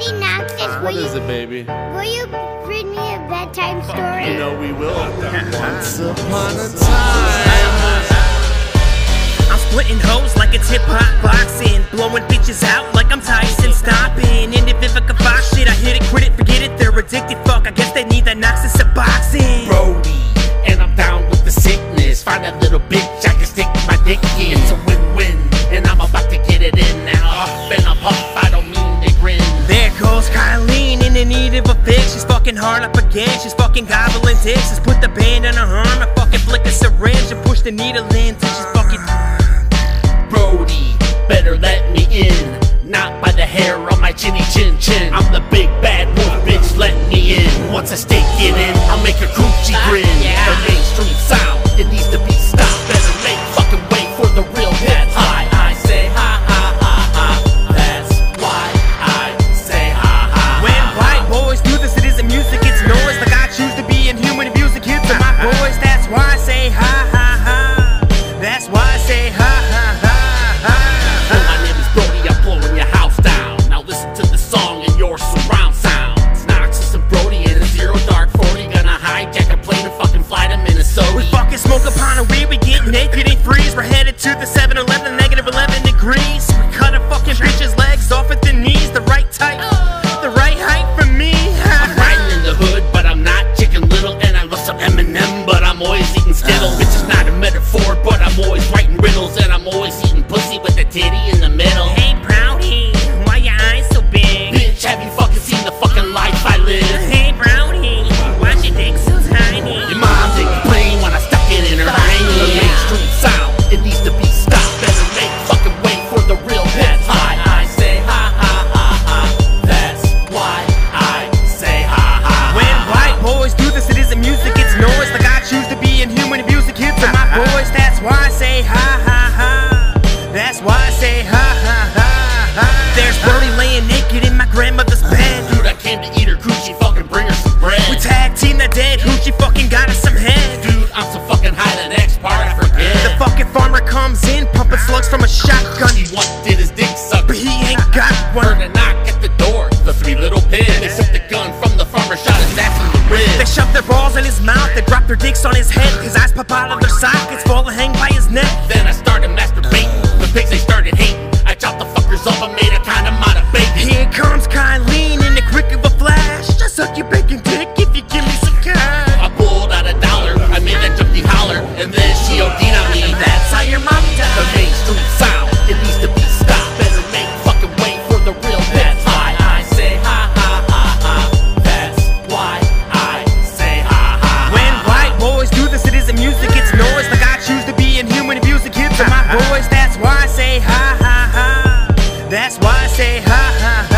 Daddy Noxus, What is it, baby? will you read me a bedtime story? You know we will. Once upon a time. I'm splitting hoes like it's hip-hop boxing, blowing bitches out like I'm Tyson stopping. And if Vivica Fox shit, I hit it, quit it, forget it, they're addicted. Fuck, I guess they need that Noxus of boxing. Brody, and I'm down with the sickness. Find that little bitch I can stick my dick in. It's a win-win, and I'm about to get it in now. Huff and a puff, I don't mean to grin. There goes Kylie in the need of a fix. She's fucking hard up again, she's fucking gobbling dicks. Just put the band on her arm, I fucking flick a syringe and push the needle in till she's fucking. Brody, better let me in. Not by the hair on my chinny chin chin. I'm the big bad wolf, bitch, let me in. Once I stick it in, I'll make her coochie grin. The mainstream sound, it needs to be stopped. Better make fucking way for the real hip hop. I say ha ha ha ha. That's why I say ha ha. When white boys do this, it isn't music, it's noise. Like I choose to be inhuman, abuse the kids of my boys. That's why I say ha ha ha. That's why I say ha ha ha. My name is Brody, I'm blowing your house down. Now listen to the song and your surround sound. It's Noxus and Brody in a Zero Dark 40. Gonna hijack a plane and fucking fly to Minnesota. We fucking smoke upon a weed, we get naked and freeze. We're headed to the 7-Eleven, negative 11 degrees. We cut a fucking bitch's legs off at the knees. The right type, the right height for me. I'm riding in the hood, but I'm not Chicken Little. And I love some Eminem, but I'm always eating Skittles. Bitch is not a metaphor, but I'm always writing riddles. And I'm always eating pussy with a titty in the middle. Hey Brownie, why your eyes so big? Bitch, have you fucking seen the fucking life I live? Hey Brownie, why's your dick so tiny? Your mom didn't complain when I stuck it in her hiney. The mainstream sound, it needs to be stopped. Better make fucking way for the real hip hop. I say ha ha ha ha. That's why I say ha ha. When white boys do this, it isn't music, it's noise. Like I choose to be inhuman, abuse the kids of my boys. That's why I say ha ha ha. That's why I say ha ha ha ha. There's Brody laying naked in my grandmother's bed. Dude, I came to eat her coochie, fucking bring her some bread. We tag team the dead, Hoochie fucking got us some head. Dude, I'm so fucking high, the next part I forget. The fucking farmer comes in, pumping slugs from a shotgun. He wanted his dick sucked, But he ain't got heard one. a knock at the door, the three little pigs. They took the gun from the farmer, shot his ass in the ribs. They shoved their balls in his mouth, they dropped their dicks on his head. His eyes pop out of their sockets, fall and hang by his neck. Then I started masturbating, the pigs they started hating. I chopped the fuckers up, I made a kind of mod of bacon. Here comes Kylie in the quick of a flash. Just suck your bacon dick if you give me some cash. I pulled out $1, I made that jumpy holler, and then she OD'd on me. That's how your mom The died. mainstream sound, it needs to be stopped. Better make fucking way for the real hip hop. I say ha ha ha ha. That's why I say ha ha. When white boys do this, it isn't music, it's noise. Like I choose to be inhuman, abuse the kids of my boys. That's why I say ha ha ha. That's why I say ha ha ha.